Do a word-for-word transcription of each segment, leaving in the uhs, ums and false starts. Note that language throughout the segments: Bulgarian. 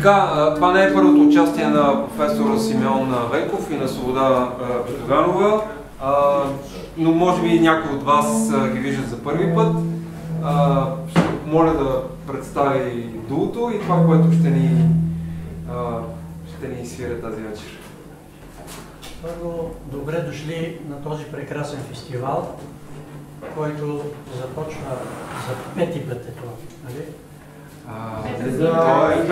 Така, това не е първото участие на професора Симеон Венков и на Своboda Bozduganova, но може би някой от вас ги виждат за първи път. Ще моля да представи дуото и това, което ще ни, ще ни свира тази вечер. Първо, добре дошли на този прекрасен фестивал, който започва за пети път е това, нали? За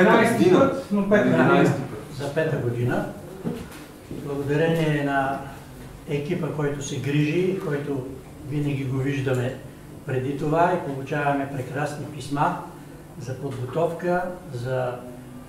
пета година. Благодарение на екипа, който се грижи, който винаги го виждаме преди това и получаваме прекрасни писма за подготовка, за е,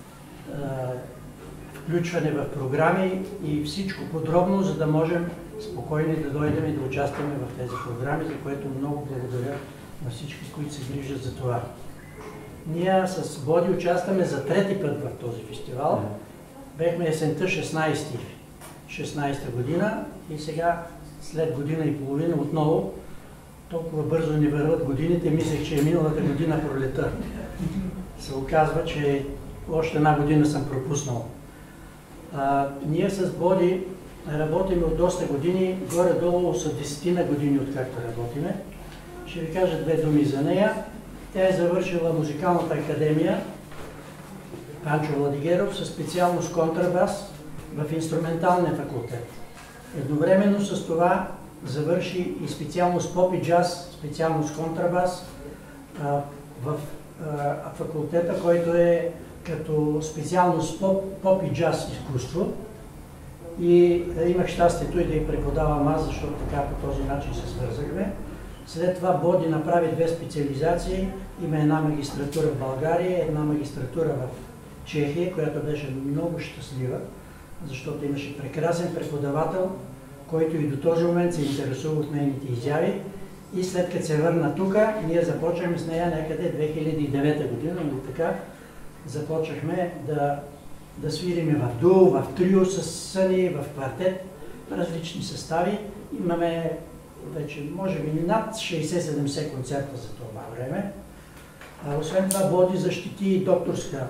включване в програми и всичко подробно, за да можем спокойно да дойдем и да участваме в тези програми, за което много благодаря на всички, които се грижат за това. Ние с Боди участваме за трети път в този фестивал. Бехме есента шестнайсета година и сега след година и половина отново толкова бързо ни върват годините. Мислех, че е миналата година пролета. Се оказва, че още една година съм пропуснал. А, ние с Боди работим от доста години, горе-долу са десетина години откакто работиме. Ще ви кажа две думи за нея. Тя е завършила музикалната академия Панчо Владигеров със специалност контрабас в инструменталния факултет. Едновременно с това завърши и специалност поп и джаз, специалност контрабас а, в а, факултета, който е като специалност поп, поп и джаз изкуство. И а, имах щастието и да й преподавам аз, защото така по този начин се свързахме. След това Боди направи две специализации. Има една магистратура в България, една магистратура в Чехия, която беше много щастлива, защото имаше прекрасен преподавател, който и до този момент се интересува от нейните изяви. И след като се върна тук, ние започваме с нея някъде две хиляди и девета година, но така започнахме да, да свириме в дуо, в трио с Съни, в квартет, различни състави. Имаме вече, може би, над шейсет-седемдесет концерта за това време. А, освен това, Боди защити докторска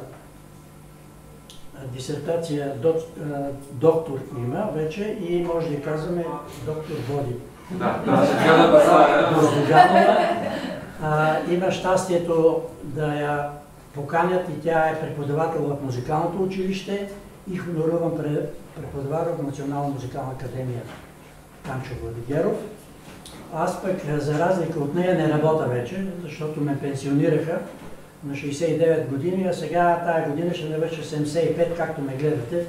дисертация, док, доктор има вече и може да казваме доктор Боди. Да, да, Бозduganова. Има щастието да я поканят и тя е преподавател в музикалното училище и хоноруван преподавател в Национална музикална академия Панчо Владигеров. Аз пък, за разлика от нея, не работя вече, защото ме пенсионираха на шейсет и девет години, а сега тая година ще навърша седемдесет и пет, както ме гледате.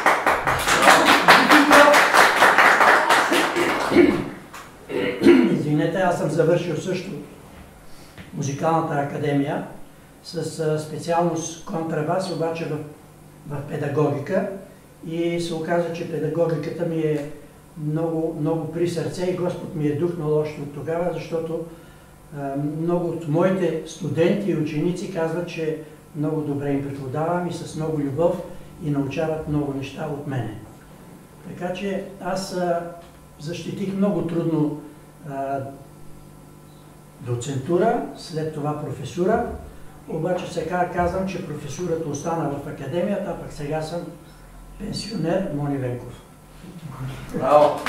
Извинете, аз съм завършил също музикалната академия с специалност контрабас, обаче в, в педагогика, и се оказа, че педагогиката ми е много, много при сърце и Господ ми е духнал още от тогава, защото а, много от моите студенти и ученици казват, че много добре им преподавам и с много любов и научават много неща от мене. Така че аз а, защитих много трудно а, доцентура, след това професура, обаче сега казвам, че професурата остана в академията, а пък сега съм пенсионер Мони Венков. Браво!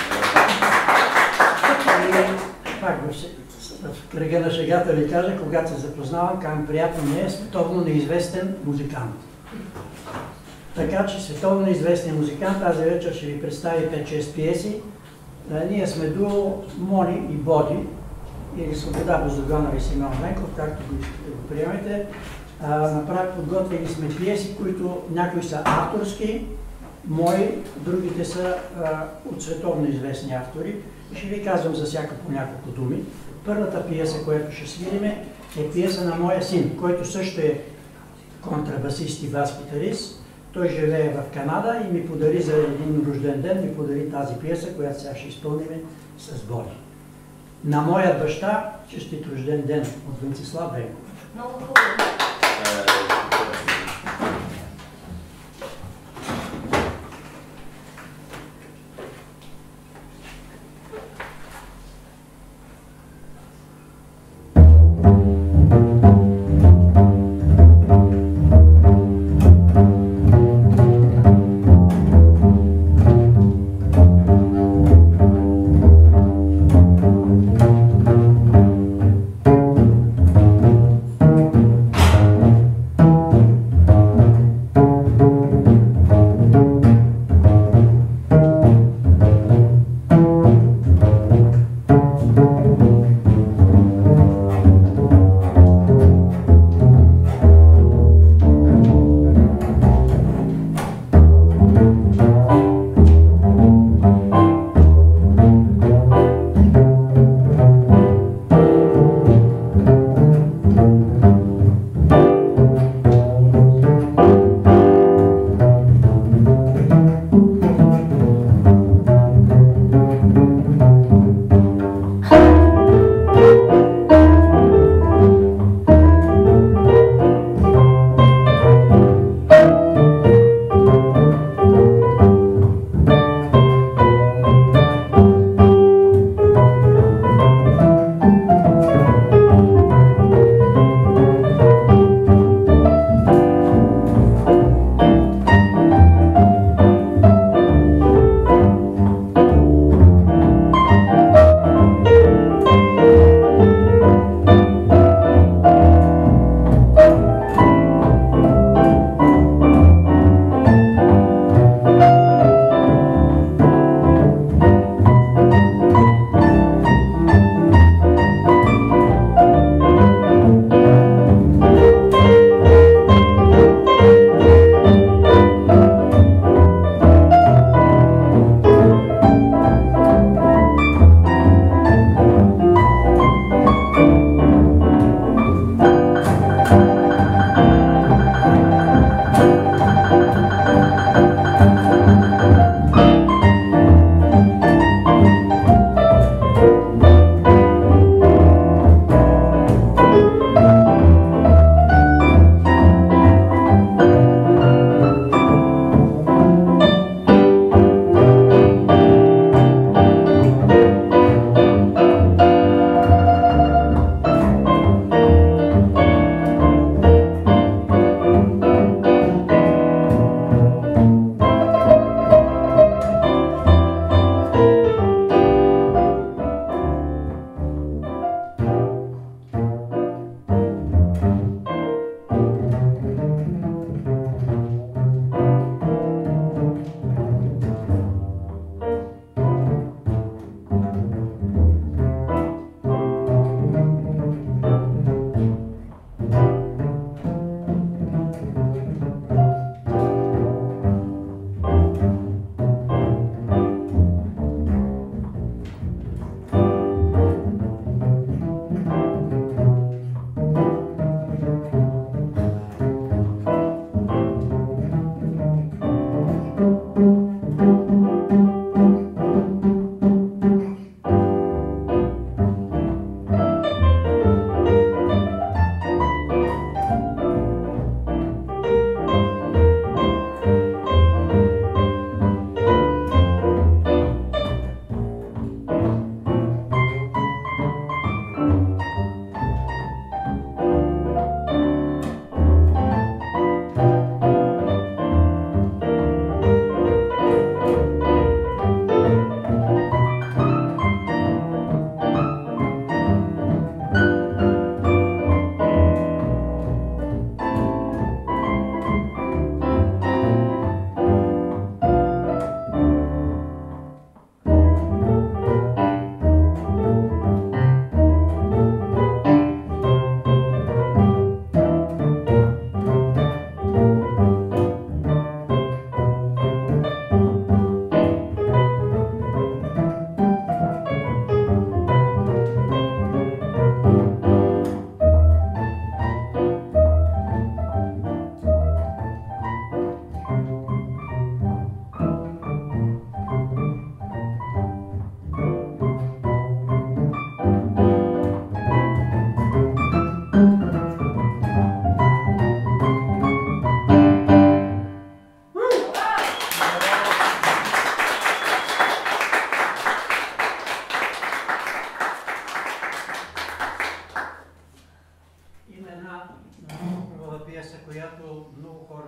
Пак в кръга на шегата ви кажа, когато се запознавам, казвам, приятно не е световно неизвестен музикант. Така че световно неизвестен музикант тази вечер ще ви представи пет-шест пиеси. Ние сме до Мони и Боди, или Svoboda Bozduganova и Симеон Венков, както го искате го приемете. Направо подготвили сме пиеси, които някои са авторски, мои, другите са а, от световно известни автори. И ще ви казвам за всяка по няколко думи. Първата пиеса, която ще свириме, е пиеса на моя син, който също е контрабасист и бас-гитарист. Той живее в Канада и ми подари за един рожден ден, ми подари тази пиеса, която сега ще изпълним с Боди. На моя баща, честит рожден ден от Венцислав Бенков. Много хубаво.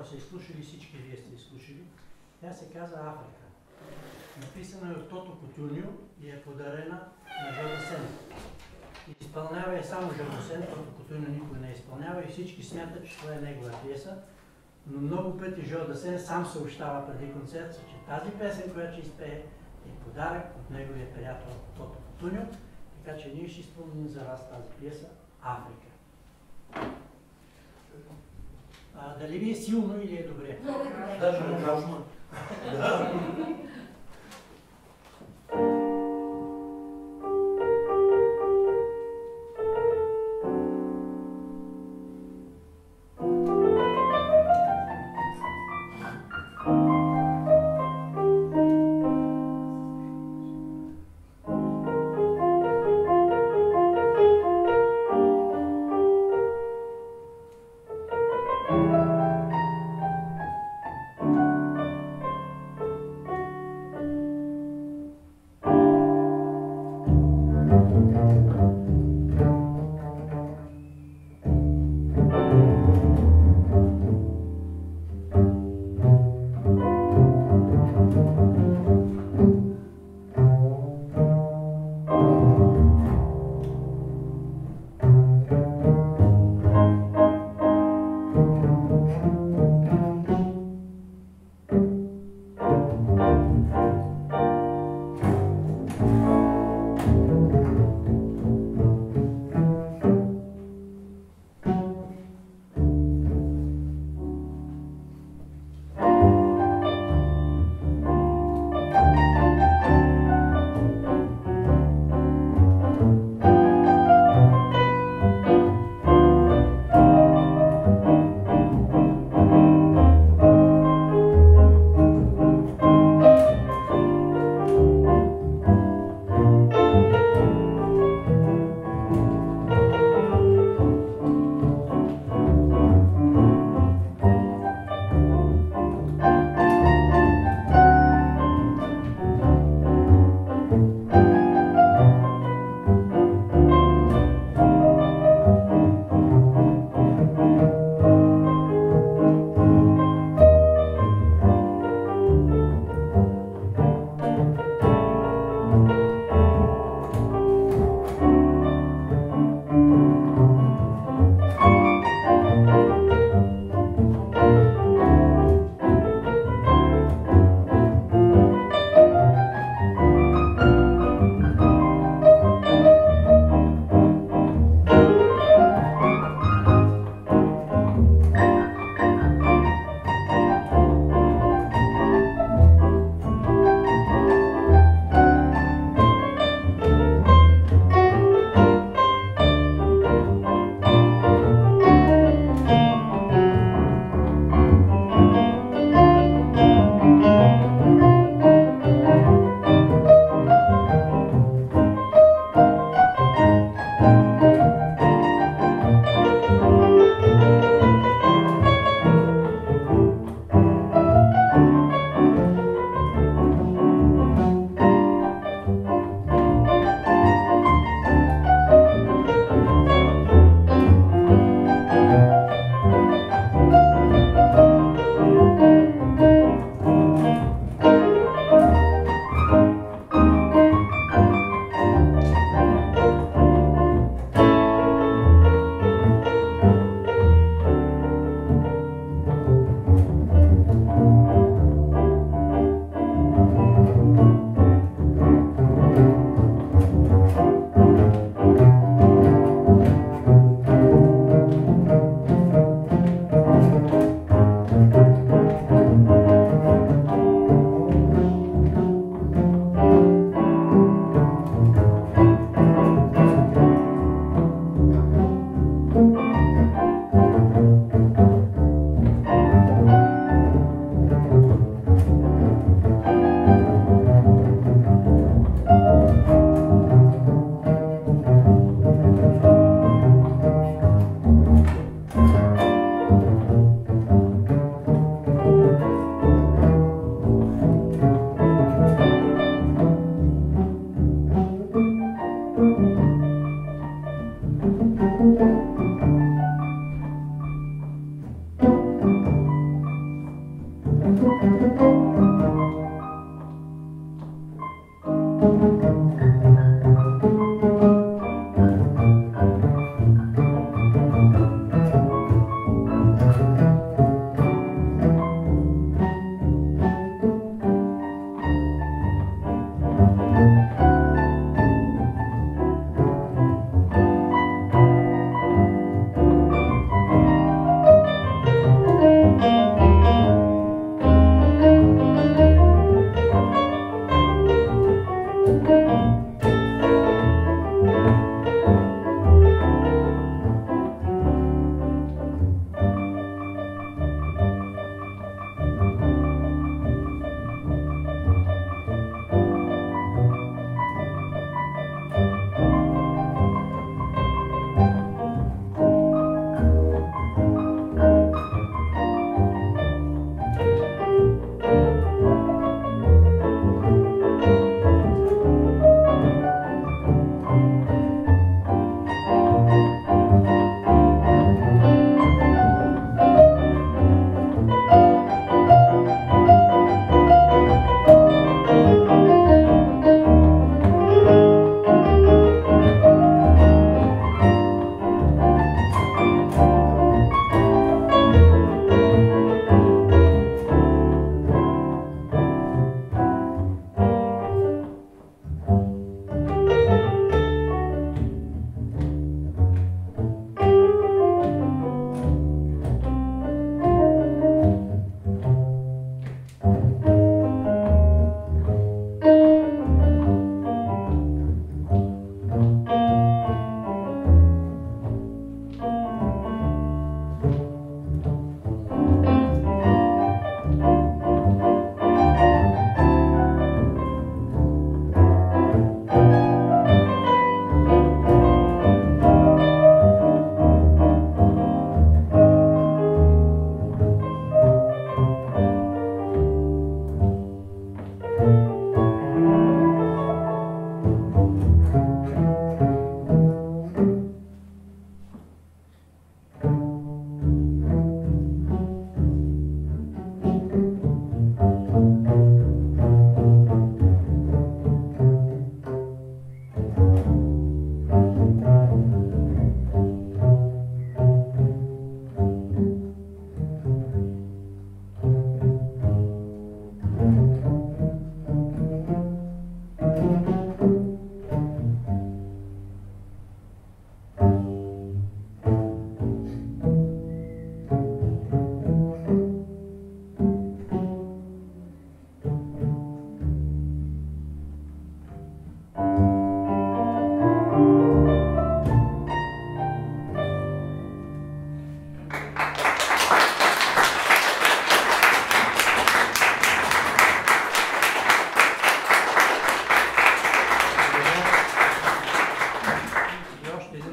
са изслушали, всички вие сте изслушали. Тя се казва Африка. Написана е от Тото Кутюнио и е подарена на Жълдасен. Изпълнява е само Жълдасен, Тото Кутюнио никой не изпълнява и всички смятат, че това е негова пиеса. Но много пъти Жълдасен сам съобщава преди концерта, че тази песен, която ще изпее, е подарък от неговия приятел Тото Кутюнио. Така че ние ще изпълним за вас тази пиеса Африка. А, дали ви е силно или е добре? Даже ужасно. Thank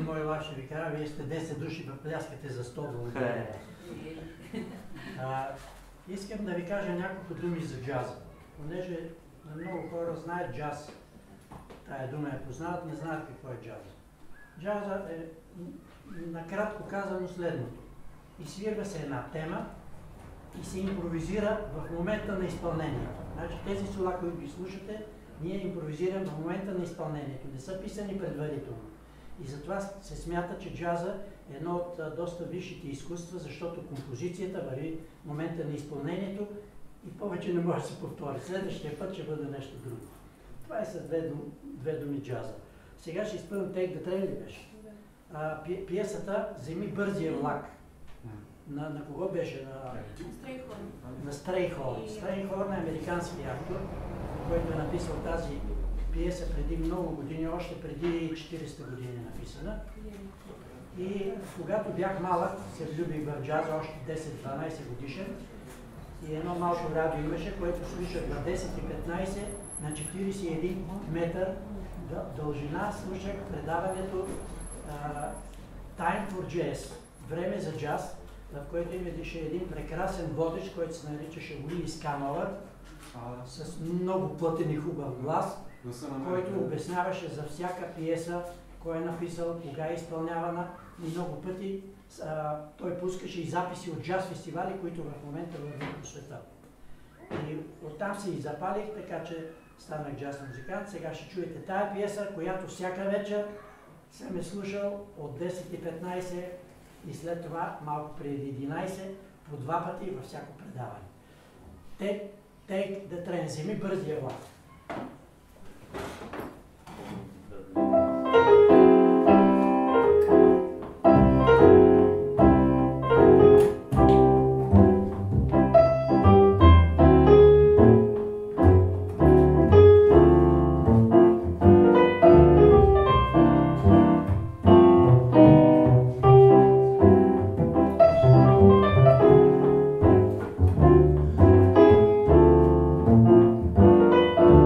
мой лав ще ви кажа, вие сте десет души, пляскате за сто долара. Искам да ви кажа няколко думи за джаза. Понеже много хора знаят джаз, тая дума я познават, не знаят какво е джаза. Джаза е, накратко казано, следното. Изсвирва се една тема и се импровизира в момента на изпълнението. Значи тези слова, които ги слушате, ние импровизираме в момента на изпълнението. Не са писани предварително. И затова се смята, че джаза е едно от доста висшите изкуства, защото композицията върви в момента на изпълнението и повече не може да се повтори. Следващия път ще бъде нещо друго. Това е с две, дум, две думи джаза. Сега ще изпълним Take the Train ли беше? А, пи, пиесата "Вземи бързия влак". На, на кого беше? На, на Стрейхорн. Стрейхорн е американски автор, който е написал тази пиеса преди много години, още преди четиристотин години е написана. И когато бях малък, се влюбих в джаза, още десет-дванайсет годишен. И едно малко радио имаше, което слушах на десет и петнайсет на четирийсет и един метър дължина. Слушах предаването uh, Time for Jazz, време за джаз, в което имаше един прекрасен водещ, който се наричаше Уилис Камовър, с много плътен и хубав глас, който обясняваше за всяка пиеса, кой е написал, кога е изпълнявана, и много пъти а, той пускаше и записи от джаз фестивали, които в момента вървят по света. И оттам се и запалих, така че станах джаз музикант. Сега ще чуете тая пиеса, която всяка вечер съм е слушал от десет и петнайсет и след това малко преди единайсет, по два пъти във всяко предаване. Take, take the train, вземи бързия влак. Thank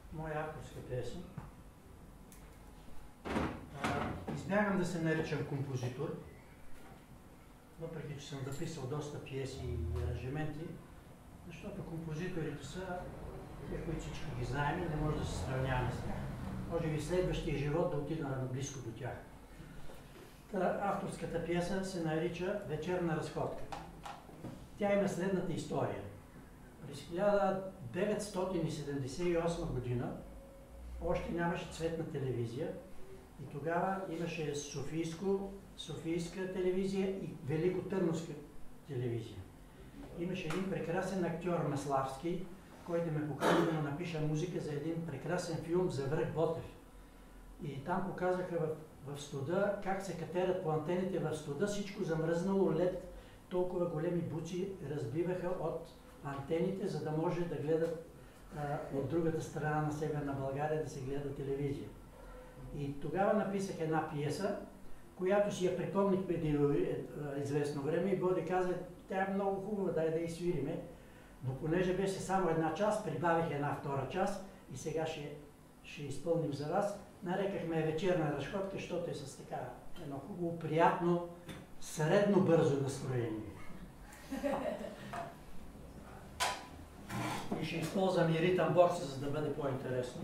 моя авторска пиеса. Избягам да се наричам композитор, въпреки че съм записал доста пиеси и аранжименти, защото композиторите са те, които всички ги знаем и не може да се сравняваме с тях. Може би следващия живот да отида близко до тях. Та, авторската пиеса се нарича Вечерна разходка. Тя има следната история. През хиляда деветстотин седемдесет и осма година още нямаше цветна телевизия и тогава имаше Софийско, Софийска телевизия и Великотърновска телевизия. Имаше един прекрасен актьор Маславски, който ме покани да му напиша музика за един прекрасен филм за Връх Ботев. И там показаха в, в студа как се катерят по антените в студа, всичко замръзнало, лед, толкова големи буци разбиваха от антените, за да може да гледат а, от другата страна на Северна България да се гледа телевизия. И тогава написах една пиеса, която си я припомних преди известно време и Боди каза, тя е много хубава, дай да я свириме. Но понеже беше само една част, прибавих една втора част и сега ще, ще изпълним за вас. Нарекахме вечерна разходка, защото е с така едно хубаво, приятно, средно бързо настроение. И ще използвам и ритъм бокса, за да бъде по-интересно.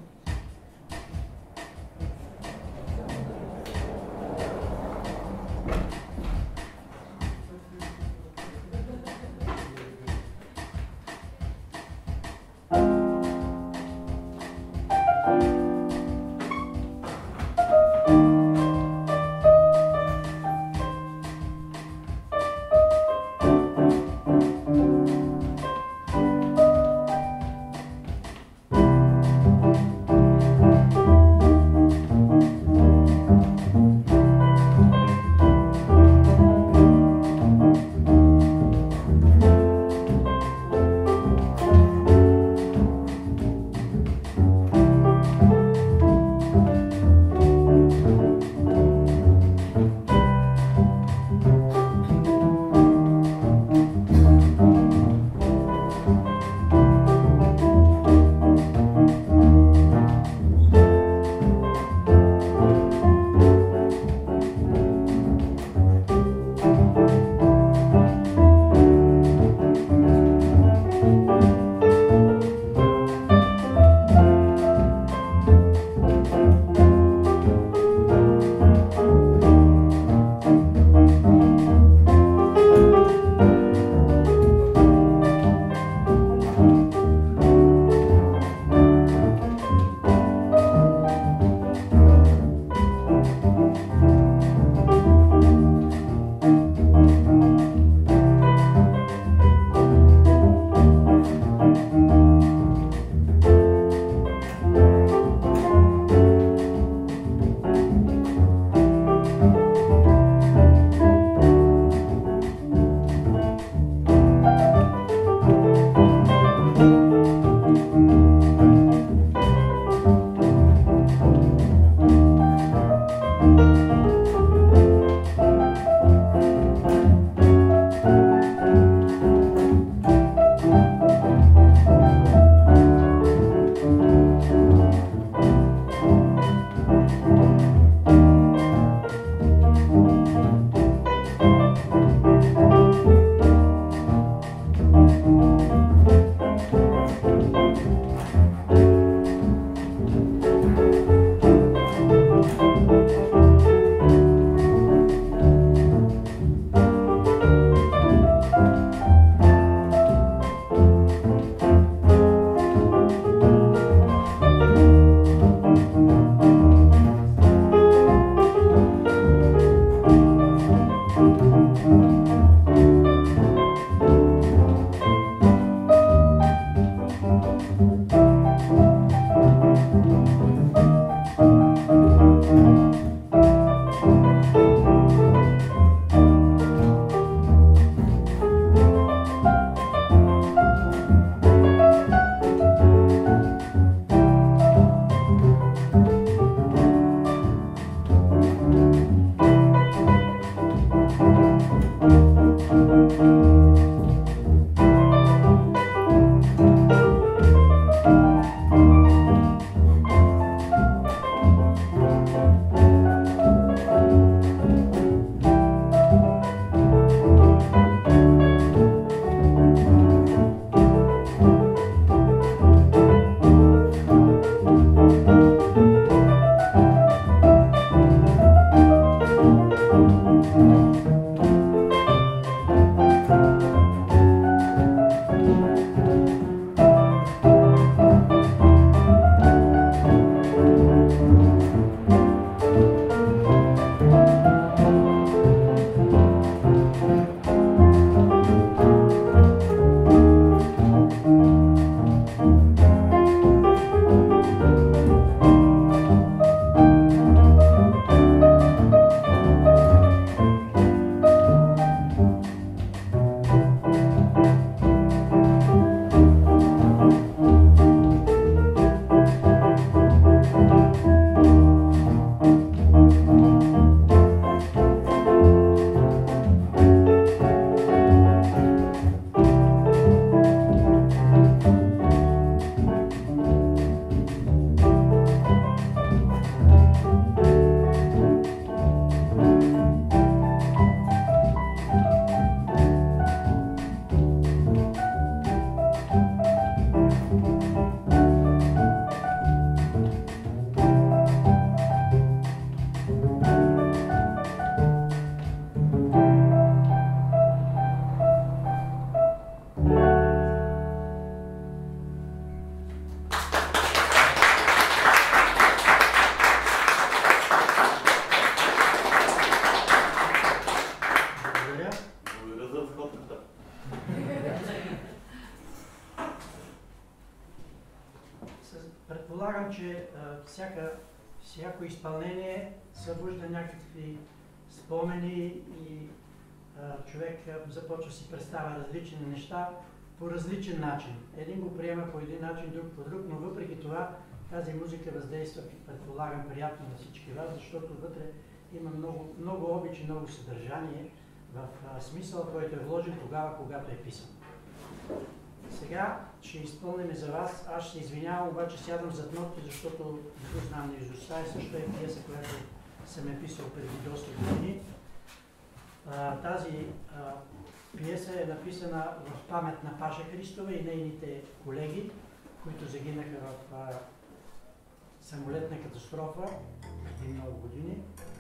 предполагам, че а, всяка, всяко изпълнение събужда някакви спомени и а, човек а, започва да си представя различни неща по различен начин. Един го приема по един начин, друг по друг, но въпреки това тази музика въздейства, предполагам, приятно на всички вас, защото вътре има много, много обич и много съдържание в а, смисъл, който е вложен тогава, когато е писан. Сега ще изпълним за вас. Аз ще се извинявам, обаче сядам зад нотки, защото не го знам наизуст. Тая също е пиеса, която съм е писал преди доста години. А, тази а, пиеса е написана в памет на Паша Христова и нейните колеги, които загинаха в а, самолетна катастрофа преди много години.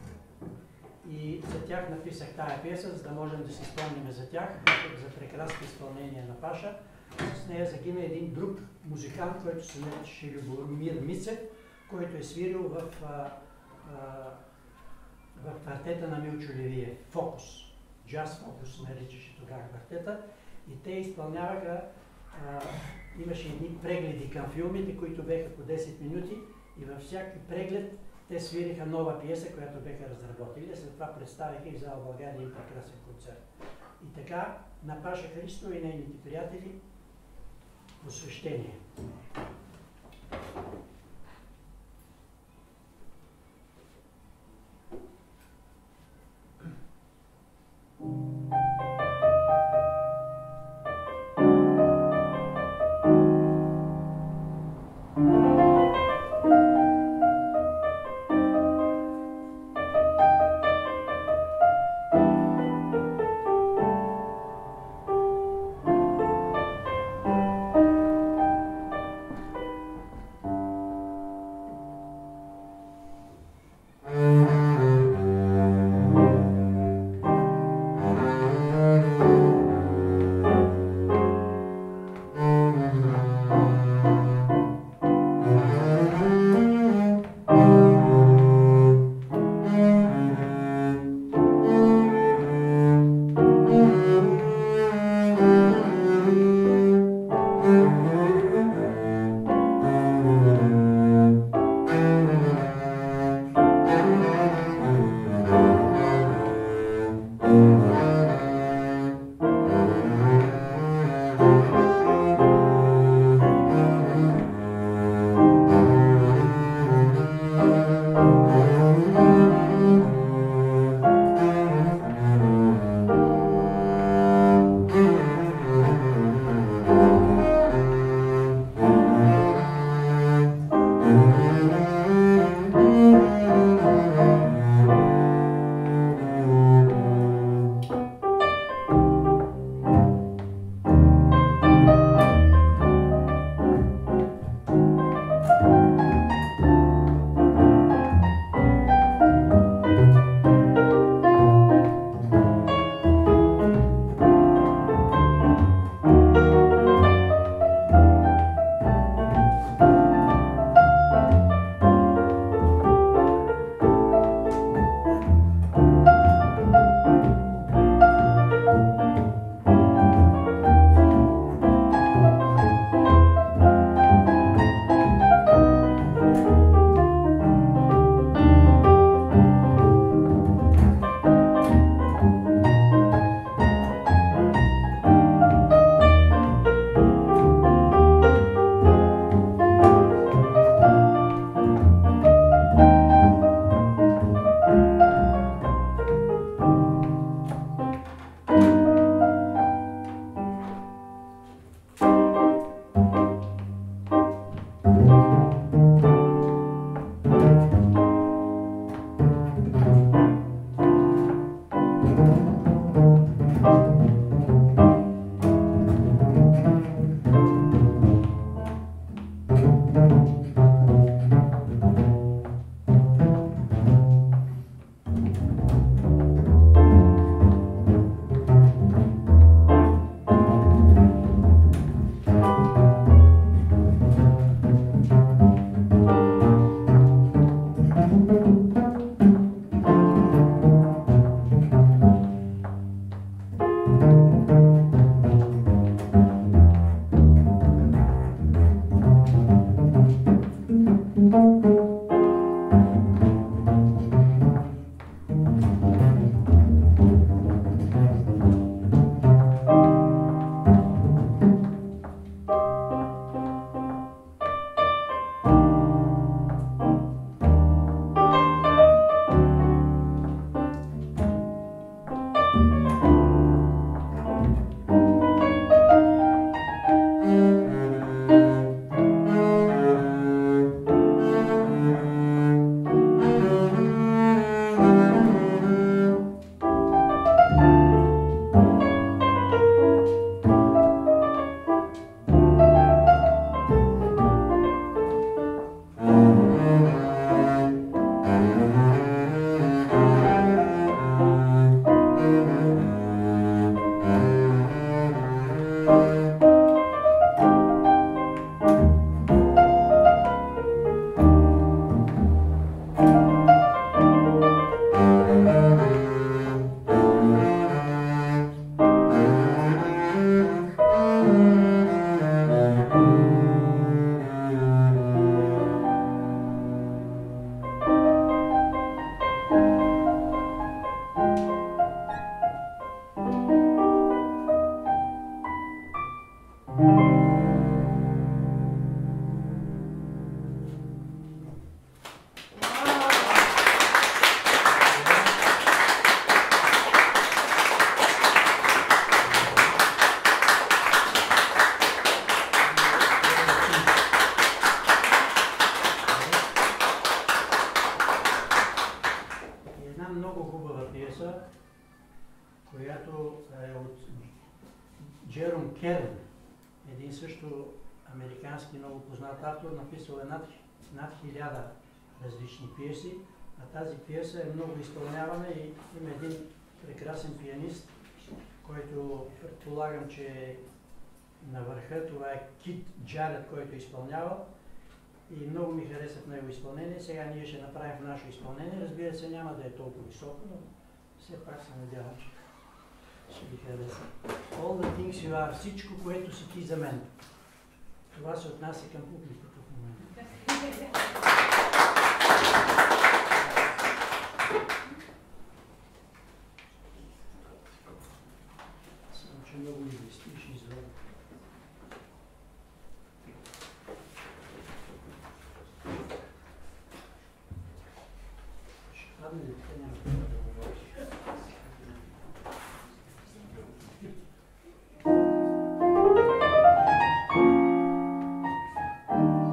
И за тях написах тая пиеса, за да можем да си спомним за тях, за прекрасно изпълнение на Паша. С нея загина един друг музикант, който се наричаше Любомир Мицев, който е свирил в, а, а, в квартета на Милчо Левиев. Фокус. Джаз Фокус наричаше тогава квартета. И те изпълняваха, а, имаше едни прегледи към филмите, които беха по десет минути и във всяки преглед те свириха нова пиеса, която беха разработили. След това представиха и в зала България един прекрасен концерт. И така на Паша Христова и нейните приятели посвещение. Керн, един също американски много познат автор, написал е над, над хиляда различни пиеси, а тази пиеса е много изпълнявана и има един прекрасен пианист, който предполагам, че е на върха. Това е Кит Джаред, който е изпълнявал и много ми хареса в него изпълнение. Сега ние ще направим в наше изпълнение. Разбира се, няма да е толкова високо, но все пак се надявам, че ще ви хареса. All the things you are, всичко, което си ти за мен. Това се отнася към публиката в момента. Само, че много ми блестиш извън. Ще падне ли така, няма да говориш. Thank you.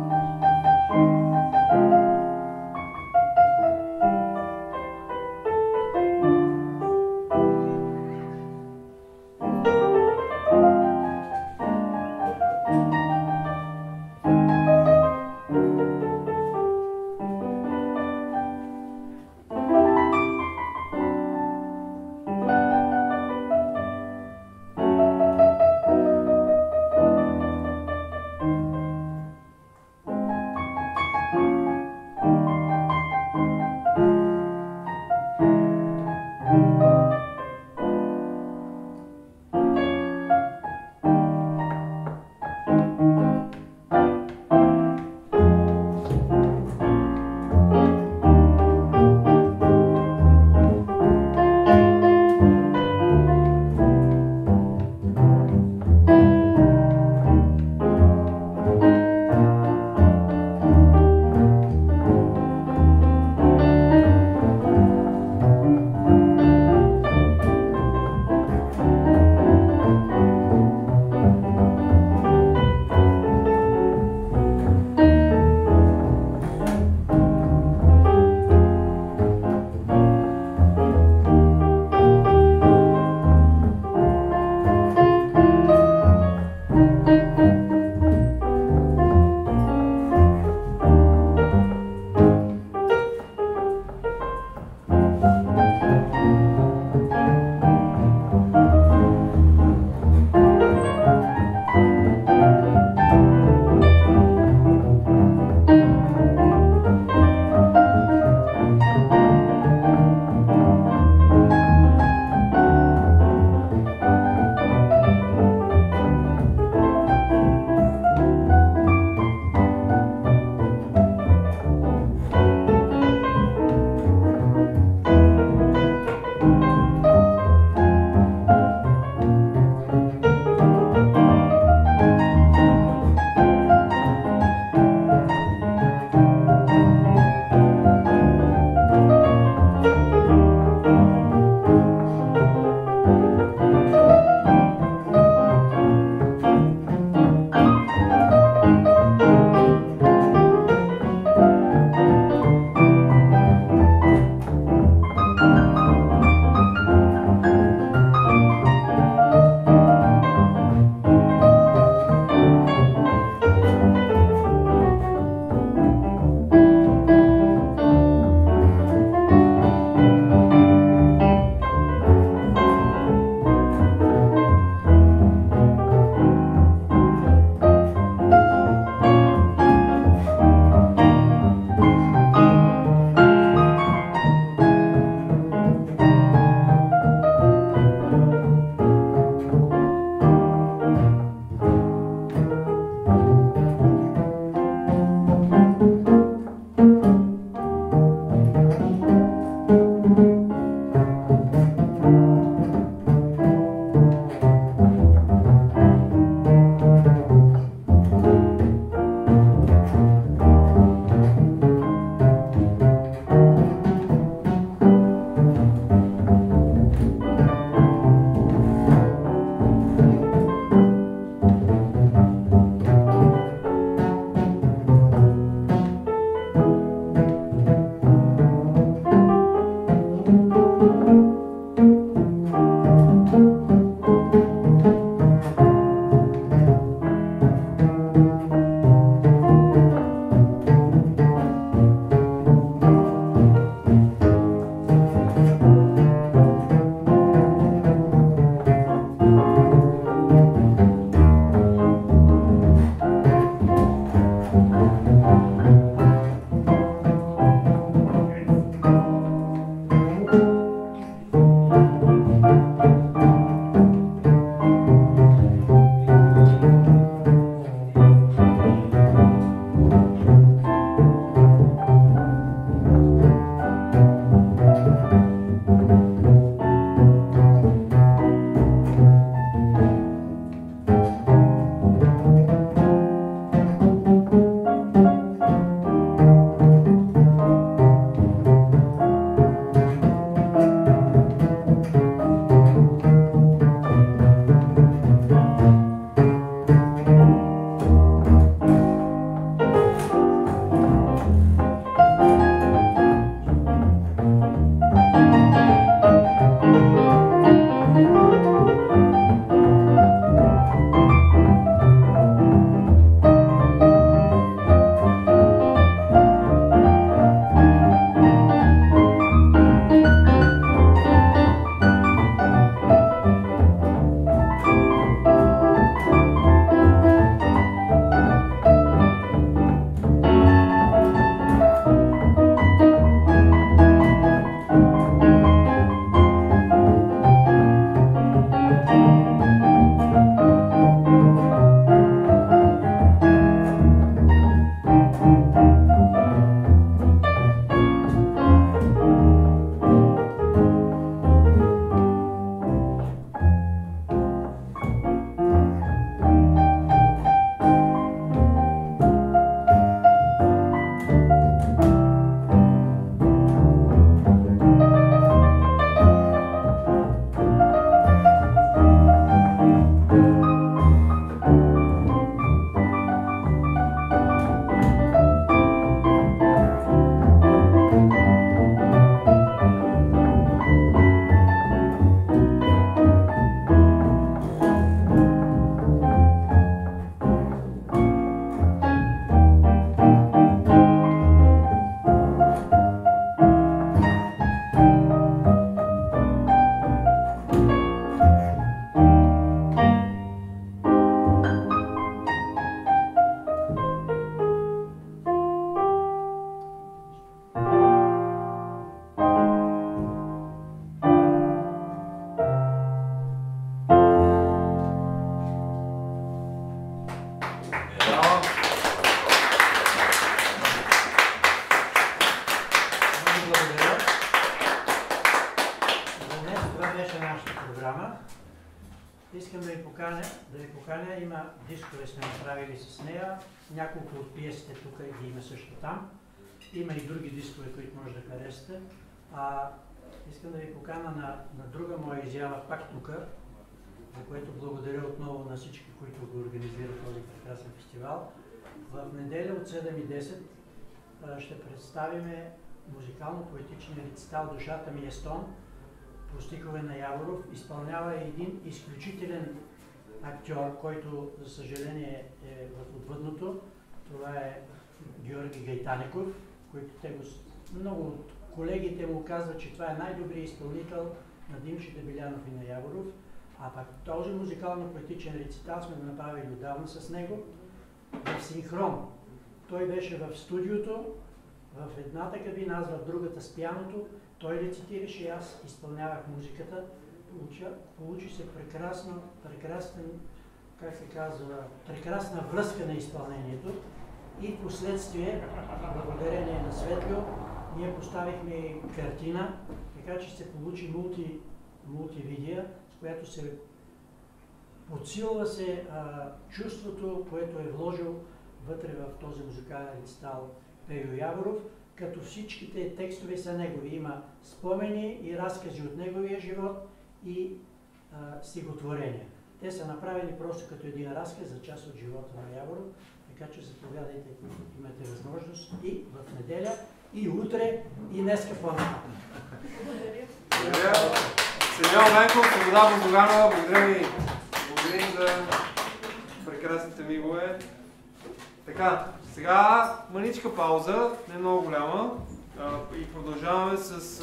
искам да ви поканя, да ви поканя, има дискове сме направили с нея, няколко от пиесите тук ги има също там. Има и други дискове, които може да харесате. А, искам да ви поканя на, на друга моя изява, пак тук, за което благодаря отново на всички, които го организират този прекрасен фестивал. В неделя от седем и десет ще представиме музикално-поетичния рецитал "Душата ми е стон" по стихове на Яворов. Изпълнява един изключителен актьор, който, за съжаление, е в отвъдното. Това е Георги Гайтаников, който те го, много от колегите му казват, че това е най-добрият изпълнител на Димчо Дебелянов и на Яворов. А пак този музикално-поетичен рецитал сме го направили отдавна с него в синхрон. Той беше в студиото, в едната кабина, аз в другата с пианото. Той рецитираше и аз изпълнявах музиката. Получи, получи се прекрасно, прекрасен, как се казва, прекрасна връзка на изпълнението. И в последствие, благодарение на Светлио, ние поставихме картина, така че се получи мулти, мултивидео, с която се подсилва се а, чувството, което е вложил вътре в този музикален рецитал Пейо Яворов, като всичките текстове са негови. Има спомени и разкази от неговия живот и а, стихотворения. Те са направени просто като един разказ за част от живота на Яворов, така че заповядайте, имате възможност и в неделя, и утре, и днеска по-нататък. Благодаря. Симеон, Венков, Своboda, Bozduganova, благодаря ви. Благодарим за прекрасните мигове. Така, сега маничка пауза, не много голяма, и продължаваме с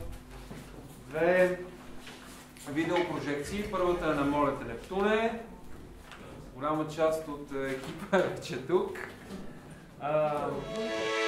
две видеопрожекции. Първата е на "Моля те, Нептуне". Голяма част от екипа е вече тук.